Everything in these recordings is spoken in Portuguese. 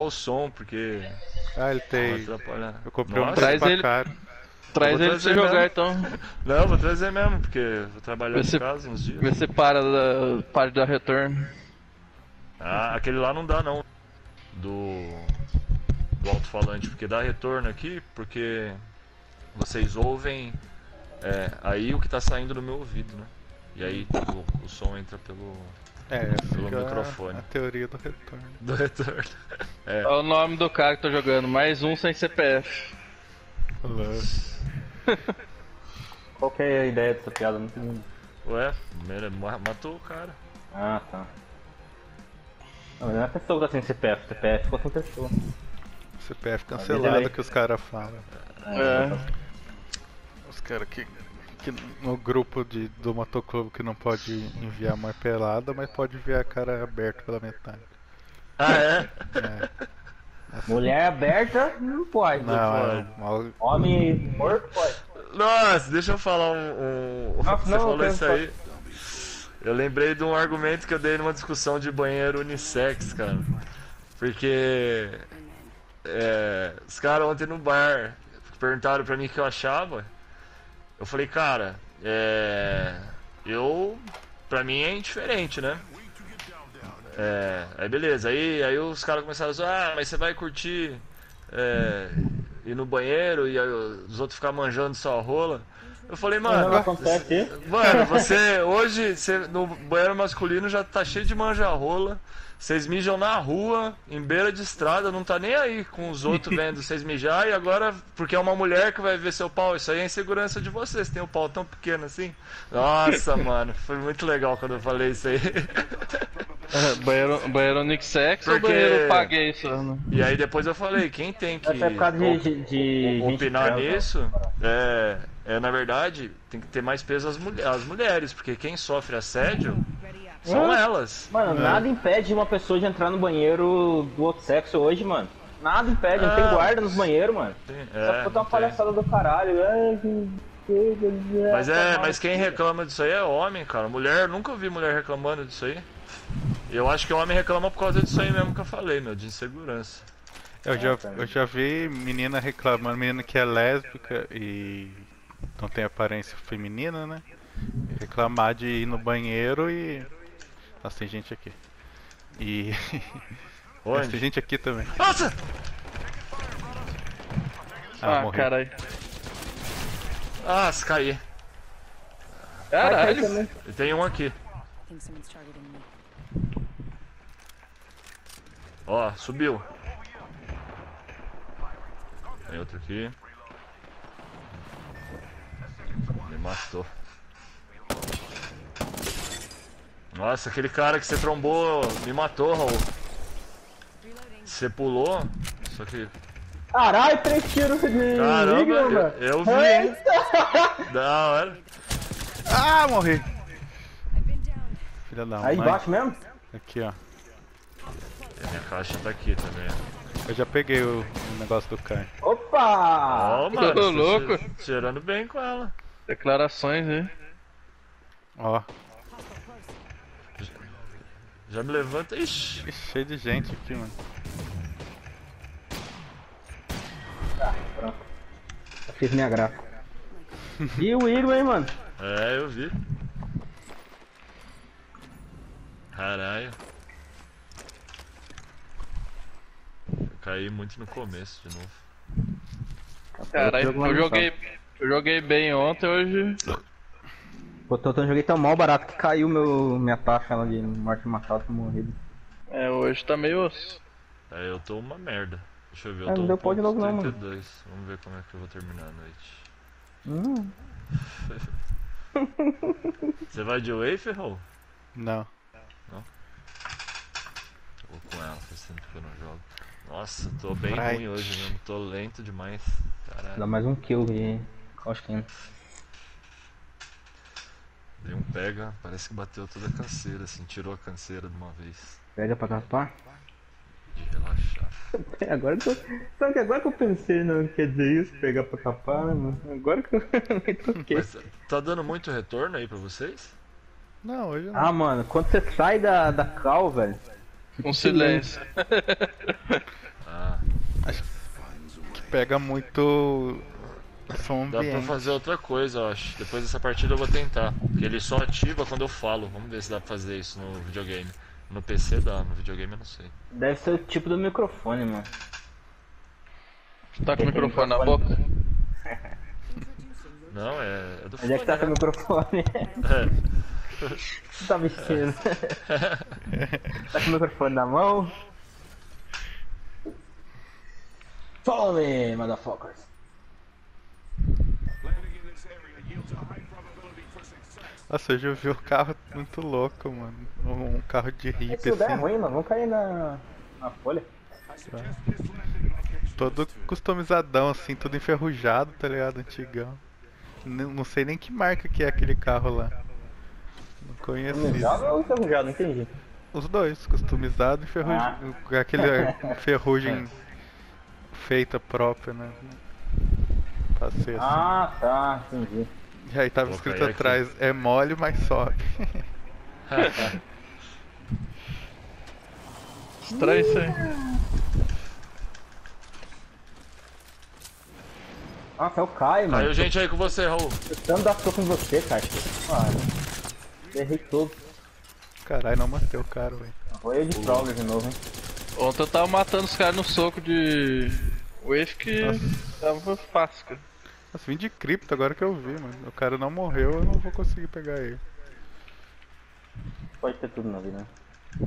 o som, porque Ah, ele vai tem. atrapalhar. Eu comprei um Nossa, Traz pra ele- cara. Traz vou ele pra você trazer jogar mesmo. então. Não, vou trazer mesmo, porque vou trabalhar Vê de se, casa uns dias. vê se para de dar retorno. Ah, aquele lá não dá não. Do alto-falante, porque dá retorno aqui, porque vocês ouvem aí o que tá saindo do meu ouvido, né? E aí o som entra pelo Fica microfone. a teoria do retorno. do retorno. É o nome do cara que tô jogando, mais um sem CPF. Qual que é a ideia dessa piada? Não entendi. Ué, matou o cara. Ah, tá. Não, mas não é a pessoa que tá sem CPF. CPF ficou sem pessoa. CPF Mas cancelado ele- que os caras falam. É. Os caras que no grupo do motoclube que não pode enviar martelada, mas pode enviar a cara aberta pela metade. Ah, é? Mulher aberta, não pode. Não, Homem morto, pode. Nossa, deixa eu falar Ah, Você não, falou eu quero isso aí. Eu lembrei de um argumento que eu dei numa discussão de banheiro unissex, cara. Porque os caras ontem no bar perguntaram pra mim o que eu achava. Eu falei, cara, pra mim é indiferente, né? Aí beleza, aí os caras começaram a dizer, mas você vai curtir ir no banheiro e aí os outros ficar manjando sua rola. Eu falei, Não mano, acontece isso. mano, você hoje no banheiro masculino já tá cheio de manja-rola. Vocês mijam na rua, em beira de estrada, não tá nem aí com os outros vendo vocês mijar, e agora, porque é uma mulher que vai ver seu pau, isso aí é insegurança de vocês, tem um pau tão pequeno assim. Nossa, mano, foi muito legal quando eu falei isso aí. Banheiro unissex ou Porque- banheiro paguei só, né? E aí depois eu falei, quem tem que Essa é por causa de gente opinar trans, nisso na verdade, tem que ter mais peso as mulheres, porque quem sofre assédio são elas. Mano, nada impede uma pessoa de entrar no banheiro do outro sexo hoje, mano. Nada impede, não tem guarda nos banheiros, mano. Só botar Não uma tem. palhaçada do caralho. Mas quem reclama disso aí é homem, cara. Mulher, eu nunca ouvi mulher reclamando disso aí. Eu acho que o homem reclama por causa disso aí mesmo que eu falei, meu, de insegurança. eu já vi menina reclamando, menina que é lésbica e não tem aparência feminina, né? Reclamar de ir no banheiro e. Nossa, tem gente aqui. E. Mas tem Onde? gente aqui também. Nossa! Morreu. Caralho. Ah, se caí. Caralho. E tem um aqui. think someone's targeting me. Ó, subiu. Tem outro aqui. Me matou. Nossa, aquele cara que você trombou me matou, Raul. Você pulou, só que... Caralho, 3 tiros de Caramba, Enigma, mano. eu vi, hein? Da hora. Ah, morri! I've been down. Filha da Aí mãe. embaixo mesmo? Aqui, ó. E a minha caixa tá aqui também. Eu já peguei o negócio do Kai. Opa! Ó, mano, Ô, tô louco. cheirando bem com ela. Declarações, hein? Ó, Já me levanta. Ixi. cheio de gente aqui, mano. Eu fiz minha graça. E o Igor, hein, mano? É, eu vi. Caralho. Eu caí muito no começo de novo. Caralho, eu joguei bem ontem, hoje. Pô, eu joguei tão mal barato que caiu minha taxa lá de morte matada pra morrer. Hoje tá meio osso. É, eu tô uma merda. Deixa eu ver, eu É, tô não deu pau de novo não, mano. 32. Vamos ver como é que eu vou terminar a noite. Você vai de wafer, Raul? Não. Vou com ela, faz tempo que eu não jogo. Nossa, tô bem Right. ruim hoje mesmo, tô lento demais. Caralho. Dá mais um kill de Cosquinha. Dei um pega, parece que bateu toda a canseira, assim, tirou a canseira de uma vez. Pega pra capar? De relaxar. Agora que eu... Sabe que agora que eu pensei, não quer dizer isso, pegar pra capar, né, mano? Agora que eu me toquei. Mas tá dando muito retorno aí pra vocês? Não, hoje não. Ah, mano, quando você sai da call, velho. Um silêncio. pega muito som Dá pra ambiente. fazer outra coisa, eu acho. Depois dessa partida eu vou tentar. Porque ele só ativa quando eu falo. Vamos ver se dá pra fazer isso no videogame. No PC dá, no videogame eu não sei. Deve ser o tipo do microfone, mano. Você tá com o microfone na boca? Não, é do Onde é que tá fone, com o né? microfone? É. Você tá mexendo? Tá com o microfone na mão? Follow me, motherfuckers. Nossa, hoje eu vi um carro muito louco, mano. Um carro de hippie Esse lugar é assim. ruim, mano. Vamos cair na folha. Todo customizadão assim, tudo enferrujado, tá ligado? Antigão. Não sei nem que marca que é aquele carro lá. Não conheci. Customizado ou enferrujado? Não entendi. Os dois, customizado e enferrujado. Aquele ferrugem feita própria, né? Passei assim. Ah, tá. Entendi. E aí tava Vou escrito cair aqui. atrás, é mole, mas sobe. Estranho isso aí. Nossa, é o Caio, mano. Caiu gente aí com você, Raul. Eu tanto dar soco em você, cara. Errei tudo. Caralho, não matei o cara, velho. Vou eu de Prowler de novo, hein. Ontem eu tava matando os caras no soco de Wave que tava fácil, cara. Nossa, vim de cripto agora que eu vi, mano. O cara não morreu, eu não vou conseguir pegar ele. Pode ter tudo na vida, né?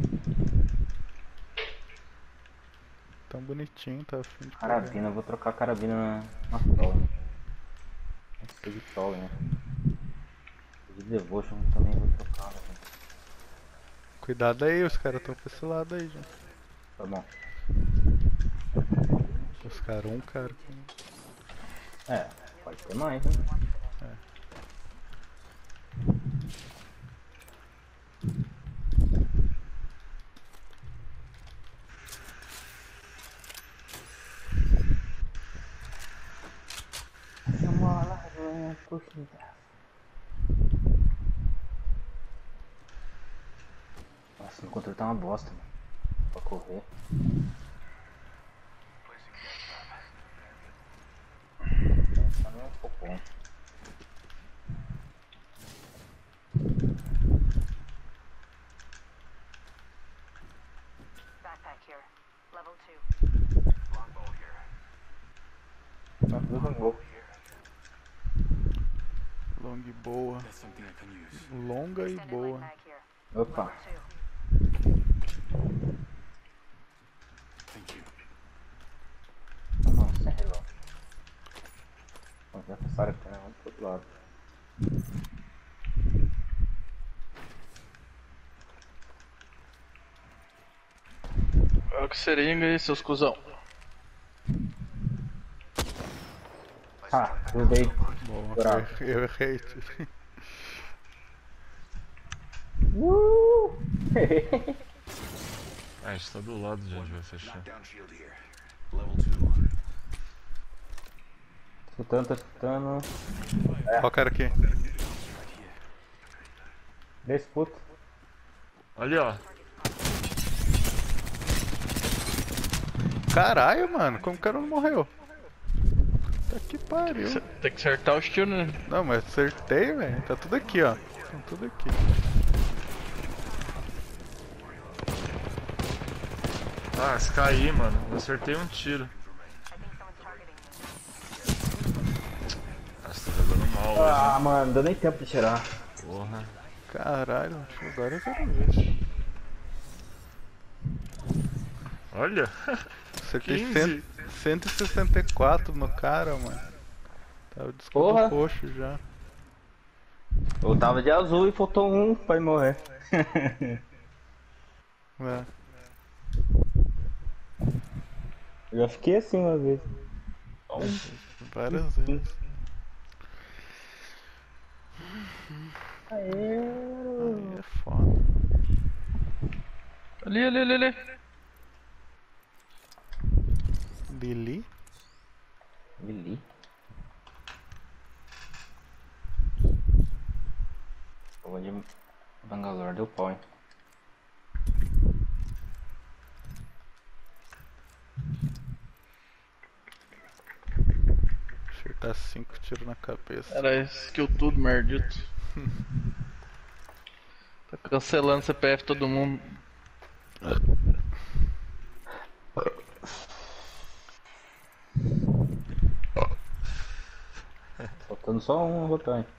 Tão bonitinho, tá afim de pegar. Carabina, eu vou trocar a carabina na Prowler. Não sei de Prowler, né? De Devotion também vou trocar, né? Cuidado aí, os caras tão pra esse lado aí, gente. Tá bom. Os caras, um cara. É, pode ter mais, né? Nossa, meu controle tá uma bosta, mano. Pra correr. Tá meio um pouco bom. Backpack here. Level 2. Tá tudo bom. Long e boa. Longa e Extended boa. light mag here. Opa. 2. Não, sem relógio. Vamos ver essa área que vamos pro outro lado. Olha que seringa aí, seus cuzão. Ah, grudei. Bom, Bravo. eu errei. Tio. Ah, a gente tá do lado, gente, vai fechar. Escutando, tá escutando. Ó o cara aqui. Desputa. Ali, ó. Caralho, mano, como o cara não morreu? Tá que pariu. Tem que acertar os tiros, né? Não, mas acertei, velho. Tá tudo aqui, ó. Tá tudo aqui. Ah, se cair, mano. Eu acertei um tiro. I think someone's targeting me. Nossa, tá jogando mal hoje, Ah, mano, não deu nem tempo de tirar. hein? Porra. Caralho, acho que agora eu quero ver. Olha. Acertei 15. 164 no cara, mano. Tava de escudo Porra. roxo já. Eu tava de azul e faltou um pra morrer. É. Eu já fiquei assim uma vez. Várias vezes. Aê. Aí é foda. Ali, ali, ali, ali. Lili? Lili. Eu vou de Bangalore, deu pau, hein? acertar 5 tiros na cabeça. Era skill tudo, merdito. Tá cancelando CPF todo mundo. Faltando só um rotante.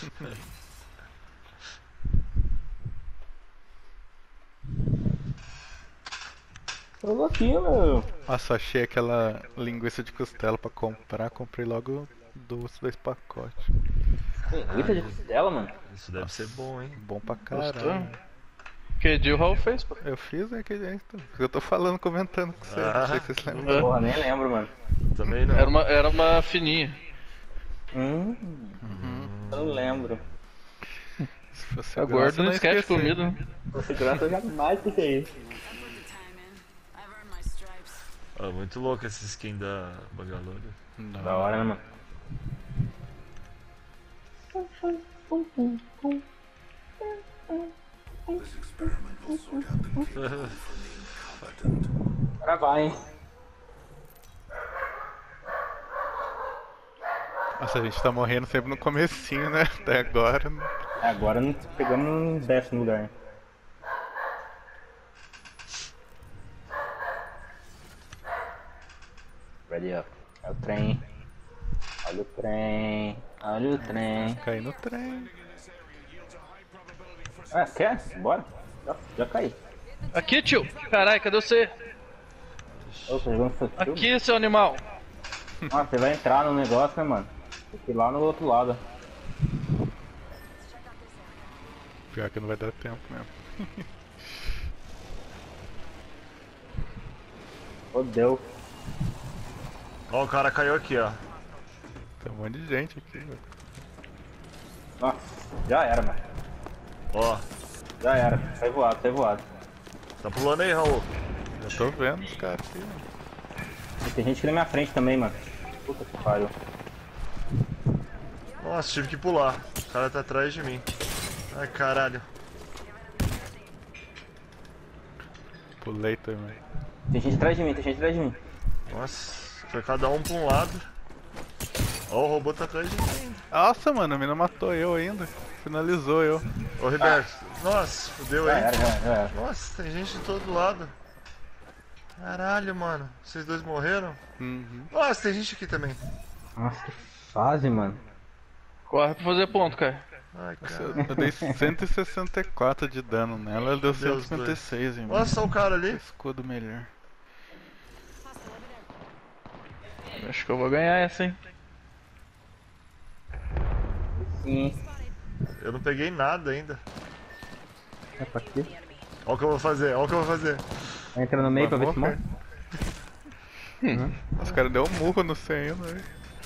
Eu vou aqui, meu. Nossa, achei aquela linguiça de costela pra comprar, comprei logo 2 pacotes. Linguiça de costela, mano. Isso deve ser bom, hein? Bom pra Gostou? caralho. Que dia o Raul fez, pô? Eu fiz aquele jeito. Eu tô falando, comentando com você. Ah. Não sei se vocês lembram. Porra, nem lembro, mano. Também não. Era uma fininha. Eu não lembro. Se fosse A graça, gorda não esquece esqueci. comida, né? Com segurança eu jamais fiquei isso. I've earned my stripes. Ah, muito louco esse skin da Bangalore. Não. Da hora, né, mano? Agora vai, hein? Nossa, a gente tá morrendo sempre no comecinho, né? Até agora. Agora não pegamos um 10º lugar. Né? Ready up. É o trem. Olha o trem. Olha o trem. Caí no trem. Ah, quer? Bora. Já caí. Aqui, tio! Caralho, cadê você? Ô, tô jogando futebol. Aqui, seu animal! Ah, você vai entrar no negócio, né, mano? Tem que ir lá no outro lado. Pior que não vai dar tempo mesmo. Fodeu. Ó, o cara caiu aqui, ó. Tem um monte de gente aqui, velho. Nossa, já era, mano. Ó, Já era. Sai voado, sai voado. tá pulando aí, Raul. Já tô vendo os caras aqui, mano. E tem gente aqui na minha frente também, mano. Puta que pariu. Nossa, tive que pular. O cara tá atrás de mim. Ai, caralho. Pulei também. Tem gente atrás de mim, tem gente atrás de mim. Nossa, foi cada um pra um lado. Ó, o robô tá atrás de mim. Nossa, mano, a mina matou eu ainda. Finalizou eu. Ô, Roberto. Nossa, fudeu Já aí. era, já era. Nossa, tem gente de todo lado. Caralho, mano. Vocês dois morreram? Uhum. Nossa, tem gente aqui também. Nossa, que fase, mano. Corre pra fazer ponto, cara. Ai, Nossa, cara. eu dei 164 de dano nela, ela deu Deus, 156, hein, mano. Nossa, o cara ali. Escudo melhor. Acho que eu vou ganhar essa, hein? Sim. Eu não peguei nada ainda. É pra aqui. Ó o que eu vou fazer, ó o que eu vou fazer. Entra no meio pra ver se Vamos, morre. Os caras deu um murro no 100 ainda, velho.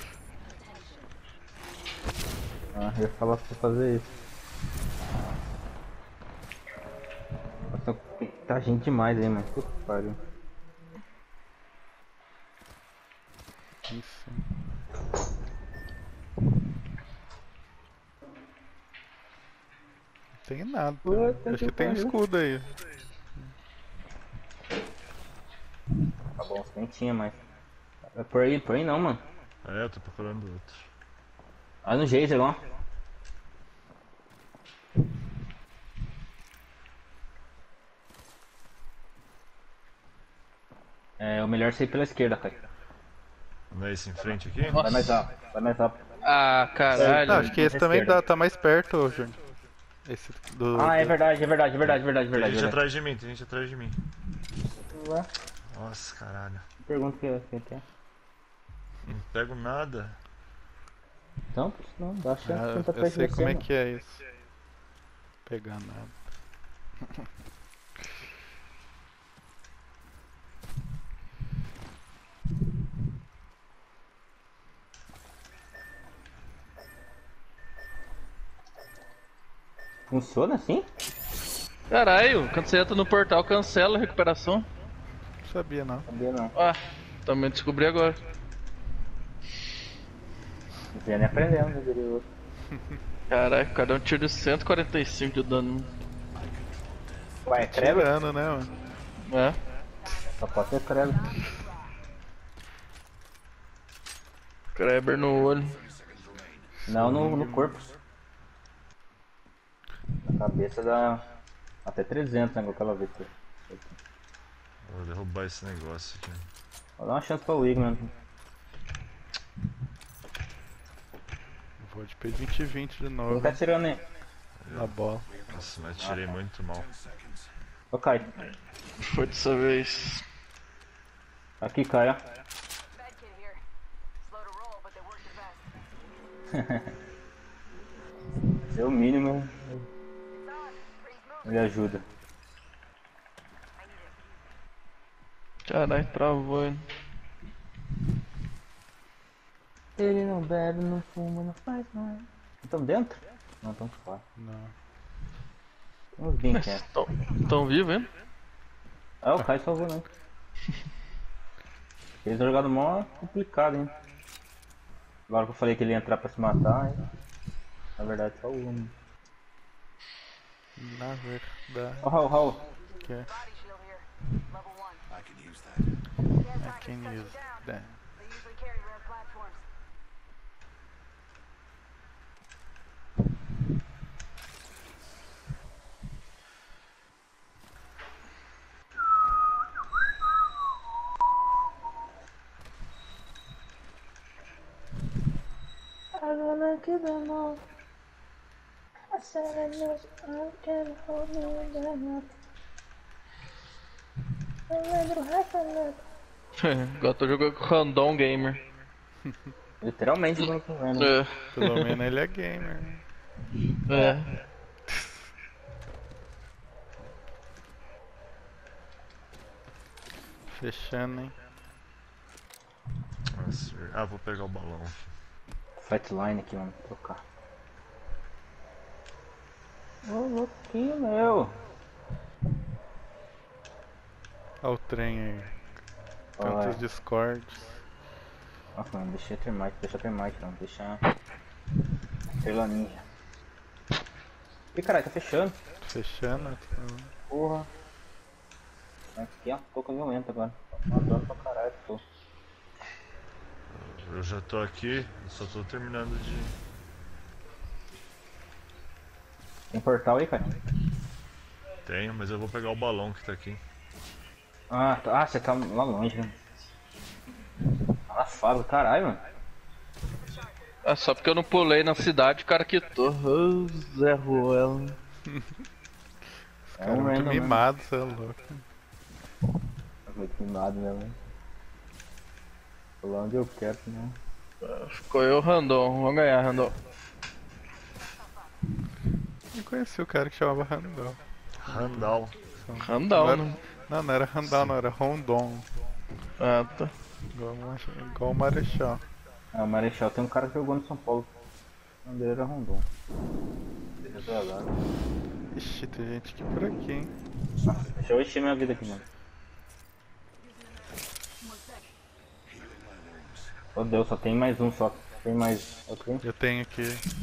Ah, eu ia falar pra você fazer isso. Nossa, tá gente demais aí, mano. Puta que pariu. Isso. Não tem nada. Puta Acho que que tem um pariu. escudo aí. Tá bom, nem tinha mais. É por aí não, mano. É, eu tô procurando outro. Olha no geyser lá. É, o melhor é sair pela esquerda, cara. Não é esse em frente aqui? Vai mais rápido, vai mais rápido. Ah, caralho. Ah, acho que esse também esquerda. tá mais perto, Júnior. Esse do. Ah, é verdade, é verdade, é verdade, é verdade, é Tem verdade. gente atrás de mim, tem gente atrás de mim. Ué, Nossa, caralho. pergunta que é. Não pego nada. Então, não, dá chance de Ah, tentar eu atrás de sei você, como é mano. que é isso. Pegar nada. Funciona assim? Caralho, quando você entra no portal, cancela a recuperação. Não sabia não. Sabia não. Ah, também descobri agora. Não ia nem aprendendo, né, diria o outro. Caralho, cada um tiro de 145 de dano. Ué, é credo? Tirando, né, mano? É. Só pode ser credo. Kreber no olho. Não no corpo. Na cabeça dá até 300, né? Com aquela vez. Vou derrubar esse negócio aqui. Vou dar uma chance pra Wigman. Vou de P2020 de novo. Quem tá tirando aí? Na bola. Nossa, mas tirei muito mal. Ô, Kai. Foi dessa vez. Aqui, Kai, ó. Bad kid here. Slow to roll, but they work the best. Esse é o mínimo. It's on. Rings moving. Me ajuda. I need it. Caralho, travou, hein? Ele não bebe, não fuma, não faz nada. Estão dentro? Não, estão fora. Não. Tem uns bem quietos. Tão vivo, hein? Ah, o Kai salvou, né? Eles estão jogando mó complicado, hein? Agora que eu falei que ele ia entrar pra se matar, hein? Na verdade só o um. Na verdade. Ó, Raul. Que é. Body shield here. Level 1. I can use that. They usually carry rare platforms. Agora que demora. I said I just can't hold me down. I lembro o resto da noite. Agora tô jogando com o Random Gamer. Literalmente eu tô vendo. É. Pelo menos ele é gamer. É. Fechando, hein? Nossa, vou pegar o balão. Flatline aqui, mano. Trocar. Ô, louquinho, meu. Olha o trem aí. Olha. Tantos discords. Nossa, mano, deixa termite, não. Deixa. Estrela ninja. Ih, caralho, tá fechando. Fechando. Porra. Aqui é uma touca violenta agora. Matando pra caralho, tô. Eu já tô aqui, só tô terminando de. Tem portal aí, cara? Tenho, mas eu vou pegar o balão que tá aqui. Ah, você tá lá longe, né? Tá na fábrica, caralho, mano. É só porque eu não pulei na cidade, o cara quitou. Oh, Zé Ruela. É Cara, muito random, né? mimado, você é louco. Tá muito mimado, né, mano? Tô lá onde eu quero, né? Ficou eu, Random. Vamos ganhar, Random. Eu conheci o cara que chamava Randall. Randall. Random, né? Não era Randall, não, era Rondon. Ah, tá. Igual o Marechal. Ah, o Marechal tem um cara que jogou no São Paulo. O nome dele era Rondon. Ixi, tem gente aqui por aqui, hein? Deixa eu encher minha vida aqui, mano. Oh Deus, só tem mais um só. Tem mais. Ok? Eu tenho aqui.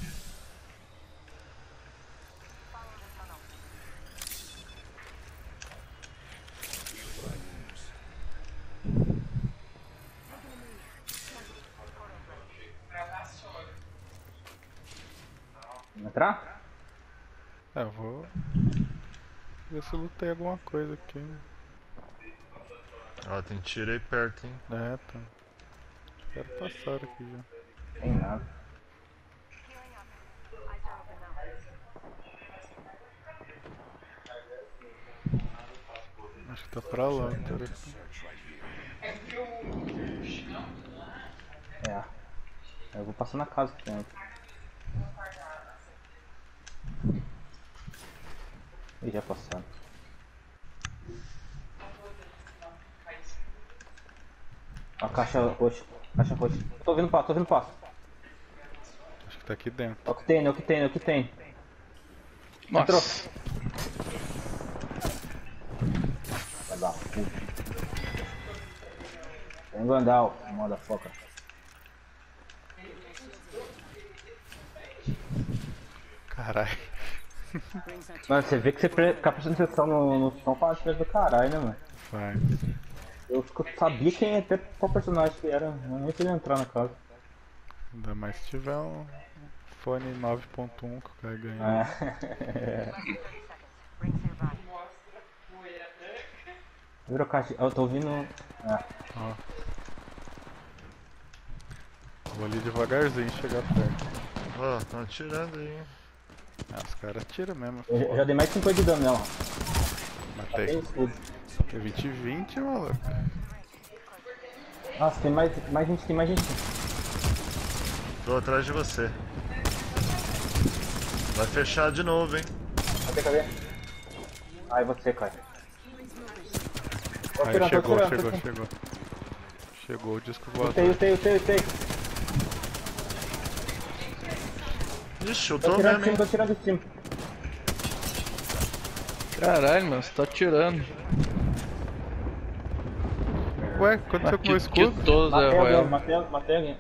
Entrar? Eu vou ver se eu lutei alguma coisa aqui. Ó, tem tiro aí perto, hein? É, tá. Quero passar aqui já. Tem nada. Acho que tá pra lá, cara. É. Eu vou passar na casa que tem aqui. E já passaram. A caixa roxa. Caixa roxa. Eu tô ouvindo passo. Acho que tá aqui dentro. É o que tem. Nossa. Vai dar puta. Tem Gandal, motherfucker. Caralho. Mano, você vê que você ficar prestando atenção no som com a diferença do caralho, né, mano? Vai. Eu sabia qual personagem que era, não nem se ele entrar na casa. Ainda mais se tiver um fone 9.1 que o cara ganha. É. Less than 30 seconds. Rings nearby. Virou caixa. Eu tô ouvindo. É. Ó. Vou ali devagarzinho chegar perto. Ó, tão atirando aí, hein? Ah, os caras tiram mesmo. Eu já dei mais de 50 de dano nela. Tem Matei. escudo. É 20-20, maluco. Nossa, tem mais gente, tem mais gente. Tô atrás de você. Vai fechar de novo, hein? Cadê? Ai, você, Kai. Tô Aí atirando, chegou, tô atirando. chegou. Chegou o disco voador. Utei. Ixi, eu Tô tô atirando mesmo, de cima, hein? tô atirando de cima. Caralho, mano, você tá atirando. Ué, aconteceu com o meu escudo? Que 12 é Royal. Matei alguém.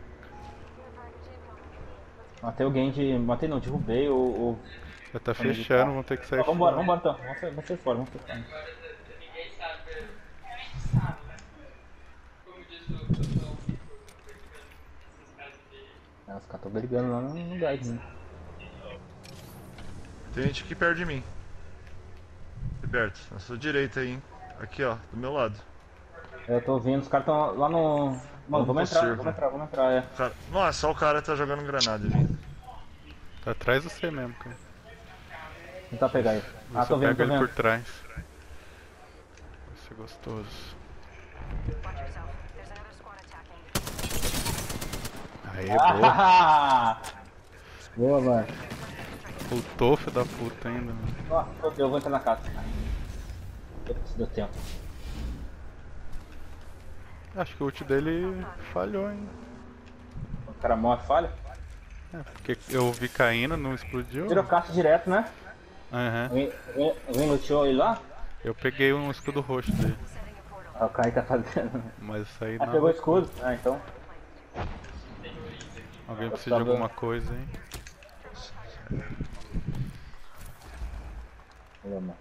Matei alguém de... Matei não, derrubei o... Já tá fechando, vamos ter que sair Vambora fora. então. Vamos sair fora. Os caras tão brigando lá no gás, né? Tem gente aqui perto de mim. Aqui perto, na sua direita aí, hein? Aqui, ó, do meu lado. Eu tô ouvindo, os caras tão lá no... Mano, vamos entrar, é. Cara... Nossa, só o cara tá jogando granada em mim. Tá atrás de você mesmo, cara. Tentar pegar ele. Ah, Você tô pega vendo. ele por trás. Vai ser gostoso. Watch yourself. There's another squad attacking. Aê, boa. Boa, mano. Putou, filho da puta ainda, mano. Ó, eu vou entrar na casa. Deu tempo. Acho que o ult dele falhou, hein. O cara morre, falha. É, porque eu vi caindo, não explodiu. Tirou caixa direto, né? Aham. Vem luteou ele lá. Eu peguei um escudo roxo dele. Ah, o Kai tá fazendo. Mas isso aí Ah, não. pegou o escudo? Ah, então. Alguém precisa de alguma coisa, hein? Valeu, mano.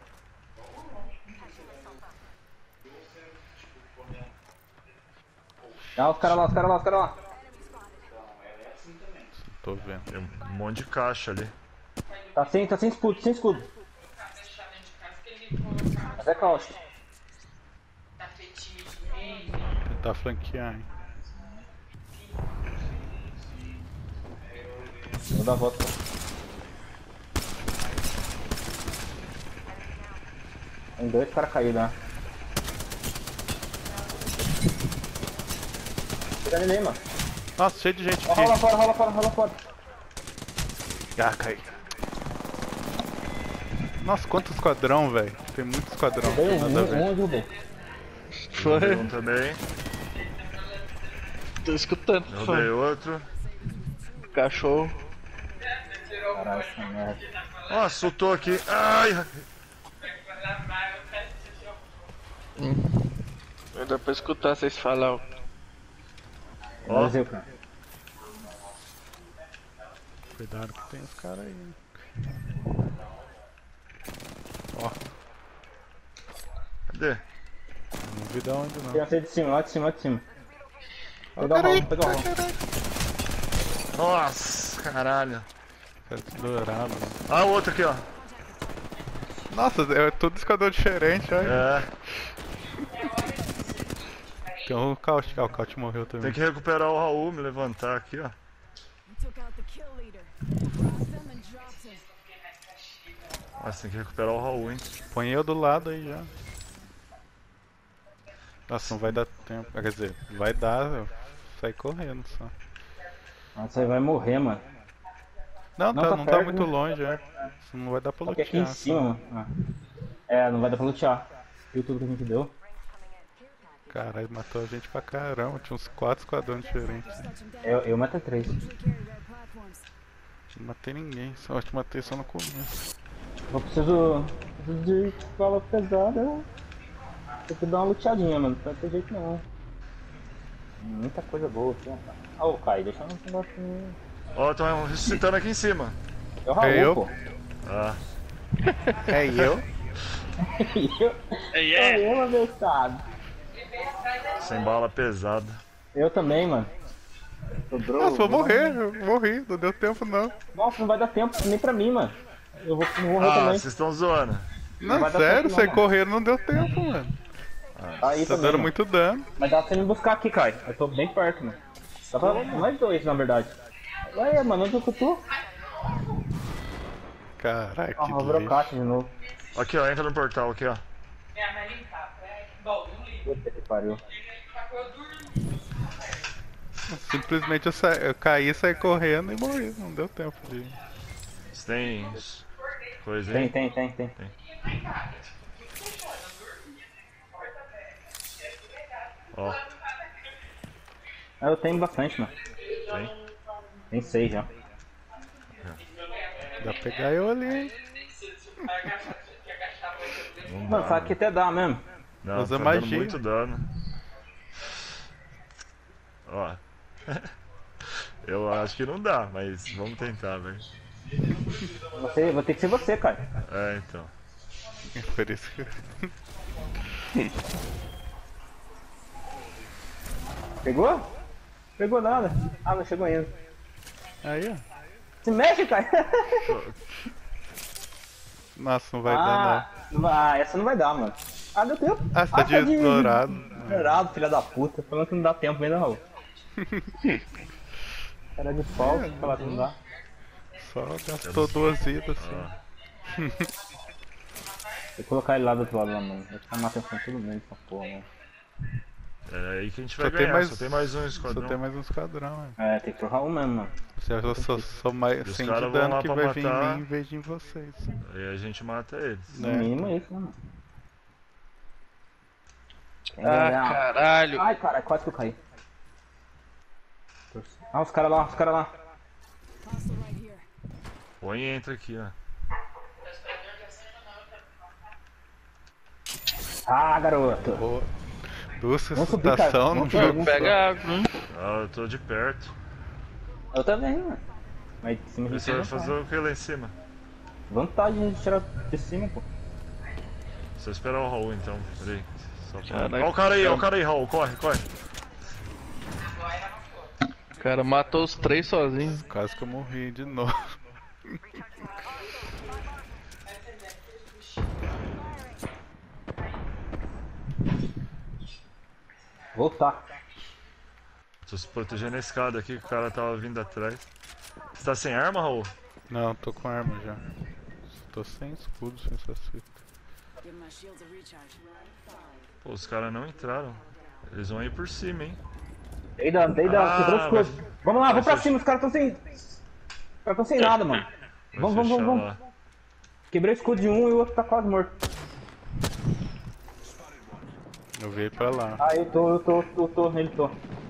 Ah, os caras lá. Tô vendo. Tem um monte de caixa ali. Tá sem escudo. Mas é caos. Tentar flanquear, hein? Vou dar a volta. Tem 2 caras caídos, né? Pega ele aí, mano. Nossa, cheio de gente Ó, aqui. rola fora. Ah, cai. Nossa, quanto esquadrão, velho. Tem muito esquadrão. Dei Nada a ver. um derrubei. Derrubei um também. Tô escutando. Derrubei outro. Cachorro. Caralho, essa merda. Nossa, soltou aqui. Ai! Dá pra escutar vocês falar. Ó. Brasil, cara. Cuidado que tem os caras aí. hein. Ó, Cadê? não vi de onde não. Tem você de cima, lá de cima. Ó, Pegar o peraí, rolo, pegar o rolo. Nossa, caralho. Cara, dourado. Ah, o outro aqui, ó. Nossa, é tudo esquadrão diferente, olha. É, Tem o Caut. Ah, o Caut morreu também. tem que recuperar o Raul, me levantar aqui, ó. Took out the kill leader. Crossed them and dropped him. Nossa, tem que recuperar o Raul, hein. Põe eu do lado aí já. Nossa, não vai dar tempo. Quer dizer, vai dar, eu sair correndo só. Nossa, aí vai morrer, mano. Não, Não tá, tá não perto, tá muito né? longe, é. Isso não vai dar pra Porque aqui em lutear. cima, mano. Ah. É, não vai dar pra lutear. Viu tudo que a gente deu? Caralho, matou a gente pra caramba. Tinha uns 4 esquadrões diferentes. Eu matei 3. Usually carry red platforms. Não matei ninguém, só te matei só no começo. Eu preciso de bala pesada. Tem que dar uma luteadinha, mano. Não vai ter jeito não. Muita coisa boa aqui, ó. Ah, ô Kai, deixa um negocinho. Ó, estão ressuscitando aqui em cima. É o Raul, É eu? pô. Ah, É eu? Eu, abençoado. sem bala pesada. Eu também, mano. Sobrou. Nossa, vou morrer, eu morri, não deu tempo não. Nossa, não vai dar tempo nem pra mim, mano. Eu vou morrer Ah, também. vocês estão zoando. Não, vai dar sério, tempo não, você mano. correndo não deu tempo, mano. Aí Tá também, dando mano. muito dano. Mas dá pra você me buscar aqui, Kai. Eu tô bem perto, mano. Dá pra nós dois, na verdade. Ué, mano, onde eu tô? Caralho, Ah, que vou virar lixo. caixa de novo. Aqui, ó, entra no portal aqui, ó. Puta que pariu. Simplesmente eu caí, saí correndo e morri, não deu tempo de... Você tem coisa Tem, aí? tem. Ó, Ah, eu tenho bastante, mano. tem. Tem 6 já. Dá pra pegar eu ali, hein? Não Mano, dá, sabe que até dá mesmo. Não, Usa tá dando magia. muito dano. Ó. Eu acho que não dá, mas vamos tentar, velho. Vou ter que ser você, cara. É, então. Por isso que... Pegou? Pegou nada. Ah, não chegou ainda. Aí, ó. Se mexe, cara. Nossa, não vai dar Ah, essa não vai dar, mano. Ah, deu tempo. não. Ah, você tá de dourado. Dourado, filha da puta. Falando que não dá tempo ainda, Raul. Cara de pau, falar que não dá. Só gastou 2 vidas, assim. Vou colocar ele lá do outro lado, lá, mano. Vai chamar a atenção de todo mundo, essa porra, mano. É aí que a gente vai Só tem ganhar, mais- só tem mais um Só esquadrão. tem mais um esquadrão, né? É, tem que pro Raul mesmo, mano. Eu sou mais Os sem caras de vão dano lá que pra vai vir em matar. mim em vez de em vocês. Aí a gente mata eles. No Né? mínimo é isso, né, mano? Ah, caralho. Ai, cara, quase que eu caí. Ah, os caras lá, os caras lá. Hostile right here. Põe e entra aqui, ó. Ah, garoto. Pô, duas Vamos subir, cara. ressuscitação num Vamos subir, jogo. vamos Pega água, hein? Ah, eu tô de perto. Eu também, mano. Mas de cima a gente Você vai não fazer o que lá em cima? vantagem de tirar de cima, pô. Só esperar o Raul então, peraí. Só pra... Caraca. Ó o cara aí, Raul, corre, corre. O cara matou os 3 sozinho. Quase que eu morri de novo. Voltar. Tô se protegendo a escada aqui que o cara tava vindo atrás. Você tá sem arma, Raul? Não, tô com arma já. Tô sem escudo, sem essas fitas. Give my shields a recharge. Pô, os caras não entraram. Eles vão ir por cima, hein? Dei dano, quebrou o vai- escudo. Vamos lá, vamos pra cima, os caras tão sem. Os caras tão sem nada, mano. Vai Vamos. fechar lá. Quebrei o escudo de um e o outro tá quase morto. Eu vi pra lá. Ah, eu tô, ele tô.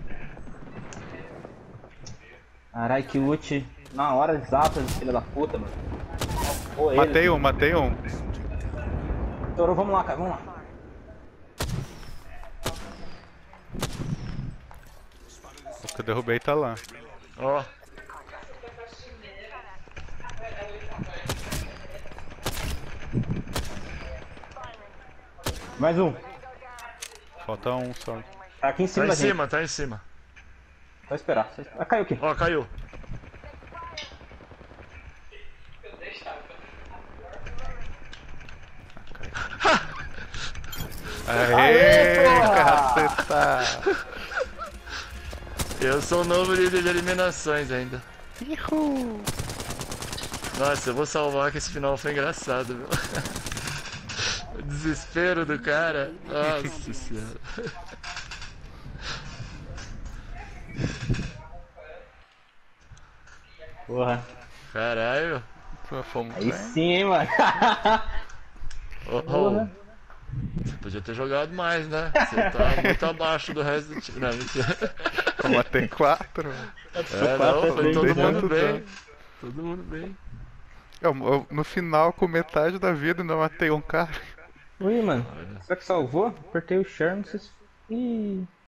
Caralho, que ult na hora exata, filha da puta, mano. Pô, ele, Matei um. Estourou, vamos lá, cara, vamos lá. O que eu derrubei tá lá. Ó, Mais um. Falta um só. Tá aqui em cima tá em da gente. cima, tá em cima. Só esperar. Ah, caiu aqui. Ó, caiu. Aê, porra! caceta! Eu sou o novo líder de eliminações ainda. Ihu! Nossa, eu vou salvar que esse final foi engraçado, meu. O desespero do cara. Nossa senhora. Porra. Caralho. Fomos Aí bem. sim, hein, mano. Ô, Raul, você podia ter jogado mais, né? Você tá muito abaixo do resto do time. Não, mentira. Eu matei 4. É, não, foi todo Dei mundo muito bem. dano. Todo mundo bem. No final, com metade da vida, ainda matei um cara. Ui, mano. Será que salvou? Apertei o share, não sei se... Ih.